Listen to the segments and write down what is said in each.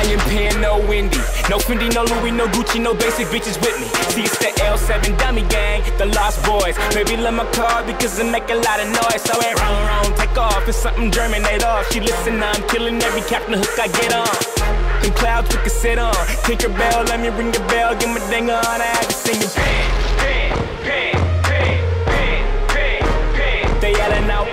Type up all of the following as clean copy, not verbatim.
Ryan Pan, no Wendy. No Fendi, no Louis, no Gucci, no basic bitches with me. See, it's the L7 dummy gang, the Lost Boys. Baby, love my car because I make a lot of noise. So it wrong, take off, it's something germinate off. She listen, I'm killing every Captain Hook I get on. Them clouds we can sit on. Tinkerbell, let me ring the bell, get my ding on. I have to sing it. They yelling out.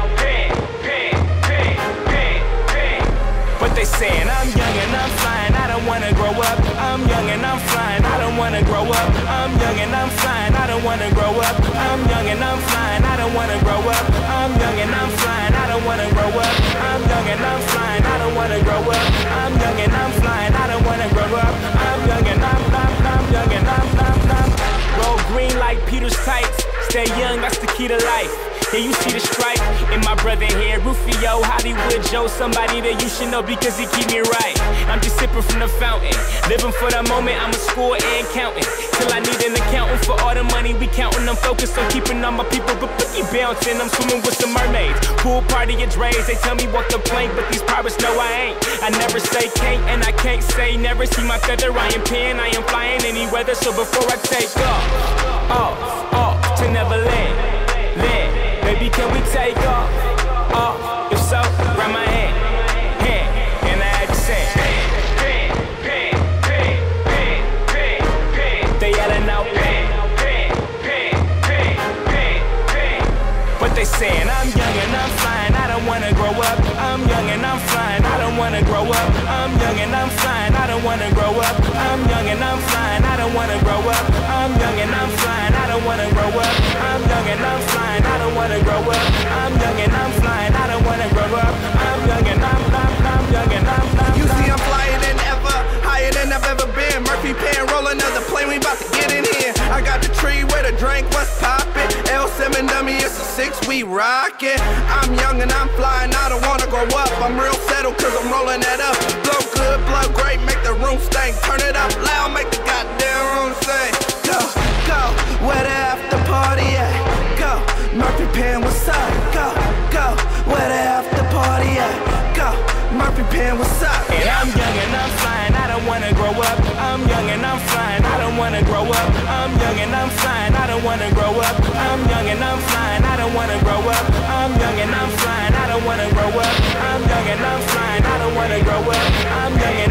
But they saying I'm young and I'm flying, I don't wanna grow up. I'm young and I'm flying, I don't wanna grow up. I'm young and I'm flying, I don't wanna grow up. I'm young and I'm flying, I don't wanna grow up. I'm young and I'm flying, I don't wanna grow up. I'm young and I'm flying, I don't wanna grow up. I'm young and I'm flying, I don't wanna grow up. I'm young and I'm young and I'm roll green like Peter's tights. Stay young, that's the key to life. Yeah, you see the stripe in my brother here, Rufio, Hollywood Joe, somebody that you should know because he keep me right. I'm just sipping from the fountain, living for the moment. I'm a school and counting till I need an accountant for all the money we counting. I'm focused on keeping all my people but keep bouncing. I'm swimming with some mermaids, pool party at Dre's. They tell me walk the plank, but these pirates know I ain't. I never say can't and I can't say never. See my feather, Ryan Pan, I am flying any weather. So before I take off to Neverland. Baby, can we take off? If so, grab my hand, and I had to say, they yelling out, but they saying I'm young and I'm flying, I don't wanna grow up. I'm young and I'm flying, I don't wanna grow up. I'm young and I'm flying, I don't wanna grow up. I'm young and I'm flying, I don't wanna grow up. I'm young and I'm flying, I don't wanna grow up. I'm young and I'm flying, I don't wanna grow up. I'm young and I'm flying, I don't wanna grow up. I'm young and I'm young and I'm You see I'm flyer than ever, higher than I've ever been. Murphy Pan rolling another plane, we about to get in here. I got the tree where the drink was poppin'. L7 dummy, it's a 6, we rockin'. I'm young and I'm flying, I don't wanna grow up. I'm real settled cause I'm rolling that up. Blow good, blow great, make the room stink. Turn it up loud, make the goddamn room sing. Go, where the after party at? Go, Murphy Pan, what's up? Go, where the after party at? Go, Murphy Pan, what's up? And I'm young and I'm flying, I don't wanna grow up. I'm young and I'm flying, I don't wanna grow up. I'm young and I'm flying, I don't wanna grow up. I'm young and I'm flying, I don't wanna grow up. I'm young and I'm flying, I don't wanna grow up. I'm young and I'm flying, I don't wanna grow up. I'm young and